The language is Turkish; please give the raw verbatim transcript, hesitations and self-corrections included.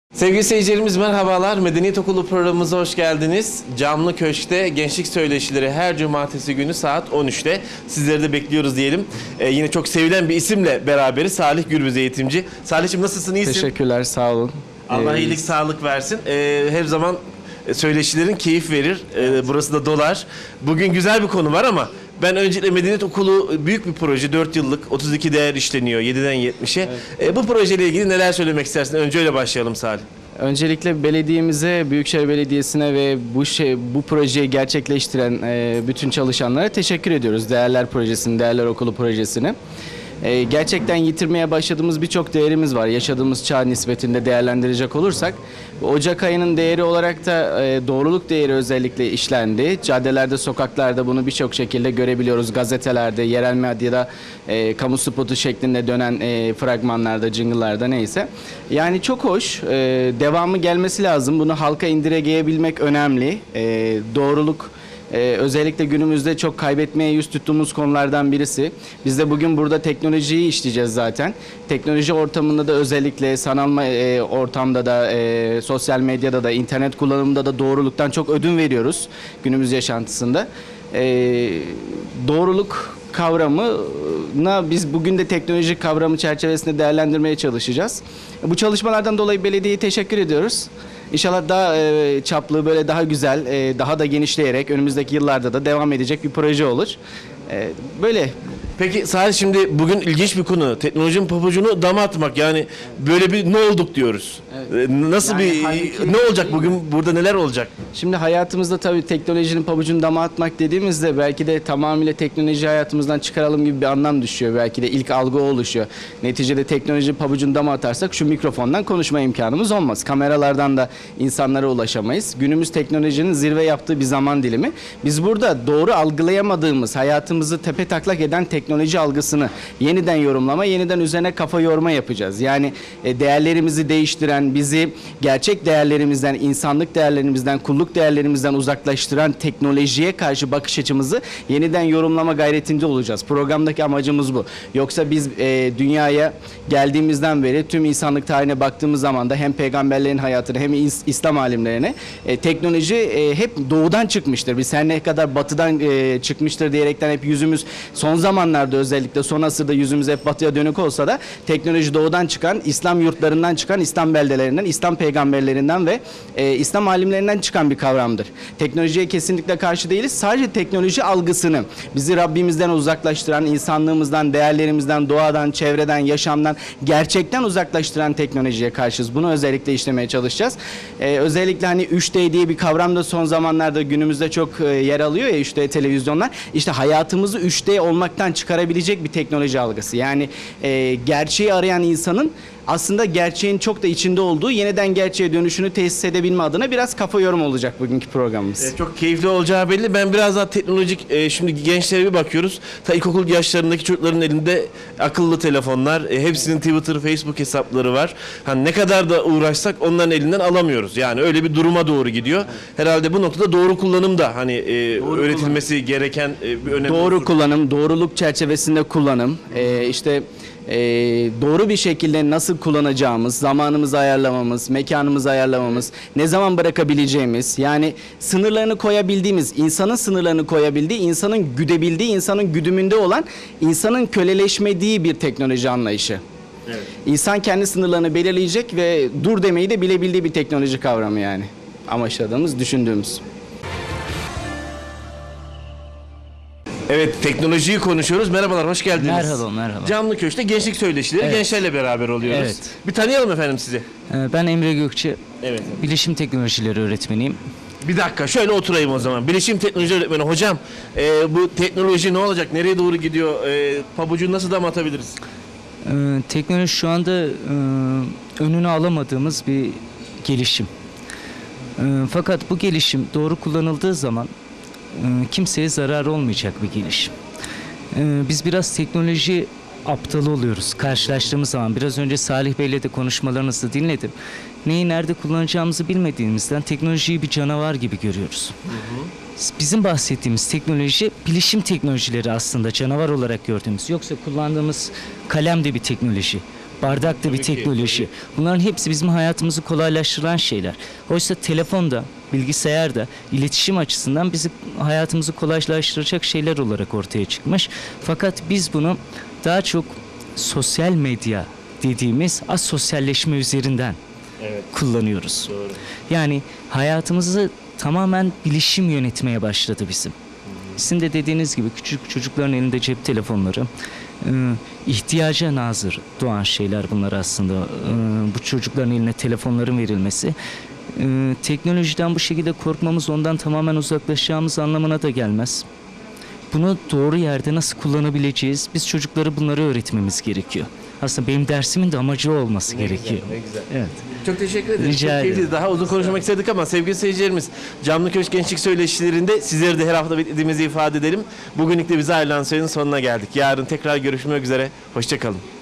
Sevgili seyircilerimiz merhabalar. Medeniyet Okulu programımıza hoş geldiniz. Camlı Köşk'te Gençlik Söyleşileri her cumartesi günü saat on üçte. Sizleri de bekliyoruz diyelim. Ee, yine çok sevilen bir isimle beraberiz. Salih Gürbüz eğitimci. Salih'cim nasılsın? İyisin? Teşekkürler, sağ olun. Allah Ee, iyilik, sağlık versin. Ee, her zaman söyleşilerin keyif verir. Ee, burası da dolar. Bugün güzel bir konu var ama ben öncelikle Medeniyet Okulu büyük bir proje. dört yıllık otuz iki değer işleniyor yediden yetmişe. Evet. Ee, bu projeyle ilgili neler söylemek istersin? Önce öyle başlayalım Salih. Öncelikle belediyemize, Büyükşehir Belediyesi'ne ve bu şey bu projeyi gerçekleştiren e, bütün çalışanlara teşekkür ediyoruz. Değerler Projesi'nin, Değerler Okulu Projesi'ni. E, gerçekten yitirmeye başladığımız birçok değerimiz var. Yaşadığımız çağ nispetinde değerlendirecek olursak, Ocak ayının değeri olarak da e, doğruluk değeri özellikle işlendi. Caddelerde, sokaklarda bunu birçok şekilde görebiliyoruz. Gazetelerde, yerel medyada, e, kamu spotu şeklinde dönen e, fragmanlarda, jingle'larda neyse. Yani çok hoş. E, devamı gelmesi lazım. Bunu halka indirebilmek önemli. E, doğruluk Ee, özellikle günümüzde çok kaybetmeye yüz tuttuğumuz konulardan birisi. Biz de bugün burada teknolojiyi işleyeceğiz zaten. Teknoloji ortamında da özellikle sanal e, ortamda da, e, sosyal medyada da, internet kullanımında da doğruluktan çok ödün veriyoruz günümüz yaşantısında. E, doğruluk kavramına biz bugün de teknolojik kavramı çerçevesinde değerlendirmeye çalışacağız. Bu çalışmalardan dolayı belediyeye teşekkür ediyoruz. İnşallah daha e, çaplı, böyle daha güzel, e, daha da genişleyerek önümüzdeki yıllarda da devam edecek bir proje olur. E, böyle. Peki Salih, şimdi bugün ilginç bir konu. Teknolojinin pabucunu dama atmak. Yani böyle bir ne olduk diyoruz. Evet. Nasıl yani bir halbuki, ne olacak bugün, burada neler olacak? Şimdi hayatımızda tabii teknolojinin pabucunu dama atmak dediğimizde belki de tamamıyla teknoloji hayatımızdan çıkaralım gibi bir anlam düşüyor. Belki de ilk algı o oluşuyor. Neticede teknoloji pabucunu dama atarsak şu mikrofondan konuşma imkanımız olmaz. Kameralardan da insanlara ulaşamayız. Günümüz teknolojinin zirve yaptığı bir zaman dilimi. Biz burada doğru algılayamadığımız, hayatımızı tepetaklak eden teknoloji teknoloji algısını yeniden yorumlama, yeniden üzerine kafa yorma yapacağız. Yani e, değerlerimizi değiştiren, bizi gerçek değerlerimizden, insanlık değerlerimizden, kulluk değerlerimizden uzaklaştıran teknolojiye karşı bakış açımızı yeniden yorumlama gayretinde olacağız. Programdaki amacımız bu. Yoksa biz e, dünyaya geldiğimizden beri tüm insanlık tarihine baktığımız zaman da hem peygamberlerin hayatını hem is İslam alimlerine e, teknoloji e, hep doğudan çıkmıştır. Biz her ne kadar batıdan e, çıkmıştır diyerekten hep yüzümüz son zamanlarda, özellikle son asırda yüzümüz hep batıya dönük olsa da teknoloji doğudan çıkan, İslam yurtlarından çıkan, İslam beldelerinden, İslam peygamberlerinden ve e, İslam alimlerinden çıkan bir kavramdır. Teknolojiye kesinlikle karşı değiliz. Sadece teknoloji algısını bizi Rabbimizden uzaklaştıran, insanlığımızdan, değerlerimizden, doğadan, çevreden, yaşamdan, gerçekten uzaklaştıran teknolojiye karşıyız. Bunu özellikle işlemeye çalışacağız. E, özellikle hani üç D diye bir kavram da son zamanlarda günümüzde çok e, yer alıyor ya, üç D televizyonlar. İşte hayatımızı üç D olmaktan çıkarabilecek bir teknoloji algısı. Yani e, gerçeği arayan insanın aslında gerçeğin çok da içinde olduğu, yeniden gerçeğe dönüşünü tesis edebilme adına biraz kafa yorum olacak bugünkü programımız. E, çok keyifli olacağı belli. Ben biraz daha teknolojik, e, şimdi gençlere bir bakıyoruz. Ta ilkokul yaşlarındaki çocukların elinde akıllı telefonlar. E, hepsinin Twitter, Facebook hesapları var. Hani ne kadar da uğraşsak onların elinden alamıyoruz. Yani öyle bir duruma doğru gidiyor. Herhalde bu noktada doğru kullanım da hani e, doğru öğretilmesi kullanım gereken e, bir önemli. Doğru kullanım, doğruluk çerçevesinde kullanım. E, işte Ee, doğru bir şekilde nasıl kullanacağımız, zamanımızı ayarlamamız, mekanımızı ayarlamamız, ne zaman bırakabileceğimiz, yani sınırlarını koyabildiğimiz, insanın sınırlarını koyabildiği, insanın güdebildiği, insanın güdümünde olan, insanın köleleşmediği bir teknoloji anlayışı. Evet. İnsan kendi sınırlarını belirleyecek ve dur demeyi de bilebildiği bir teknoloji kavramı yani. Amaçladığımız, düşündüğümüz. Evet, teknolojiyi konuşuyoruz. Merhabalar, hoş geldiniz. Merhaba, merhaba. Camlı Köşk'te Gençlik Söyleşileri, evet. Gençlerle beraber oluyoruz. Evet. Bir tanıyalım efendim sizi. Ben Emre Gökçe, evet. Bilişim Teknolojileri öğretmeniyim. Bir dakika, şöyle oturayım o zaman. Bilişim Teknoloji öğretmeni. Hocam, e, bu teknoloji ne olacak, nereye doğru gidiyor, e, pabucu nasıl dam atabiliriz? Ee, teknoloji şu anda e, önünü alamadığımız bir gelişim. E, fakat bu gelişim doğru kullanıldığı zaman e, kimseye zarar olmayacak bir gelişim. E, biz biraz teknoloji aptalı oluyoruz karşılaştığımız zaman. Biraz önce Salih Bey'le de konuşmalarınızı dinledim. Neyi nerede kullanacağımızı bilmediğimizden teknolojiyi bir canavar gibi görüyoruz. Hı hı. Bizim bahsettiğimiz teknoloji bilişim teknolojileri aslında canavar olarak gördüğümüz. Yoksa kullandığımız kalem de bir teknoloji. Bardak da bir Tabii ki, teknoloji. Bunların hepsi bizim hayatımızı kolaylaştıran şeyler. Oysa telefonda, bilgisayarda iletişim açısından bizi hayatımızı kolaylaştıracak şeyler olarak ortaya çıkmış. Fakat biz bunu daha çok sosyal medya dediğimiz asosyalleşme üzerinden Evet. kullanıyoruz. Doğru. Yani hayatımızı tamamen bilişim yönetmeye başladı bizim. Sizin de dediğiniz gibi küçük çocukların elinde cep telefonları, e, ihtiyaca nazır doğan şeyler bunlar aslında. E, bu çocukların eline telefonların verilmesi. E, teknolojiden bu şekilde korkmamız, ondan tamamen uzaklaşacağımız anlamına da gelmez. Bunu doğru yerde nasıl kullanabileceğiz? Biz çocuklara bunları öğretmemiz gerekiyor. Aslında benim dersimin de amacı o olması Ne gerekiyor. güzel, ne güzel. Evet. Çok teşekkür ederim. Rica Çok ederim. keyifli. Daha uzun konuşmak istedik ama sevgili seyircilerimiz, Camlı Köşk Gençlik Söyleşilerinde sizleri de her hafta beklediğimizi ifade edelim. Bugünlük de bize ayrılan sürenin sonuna geldik. Yarın tekrar görüşmek üzere. Hoşça kalın.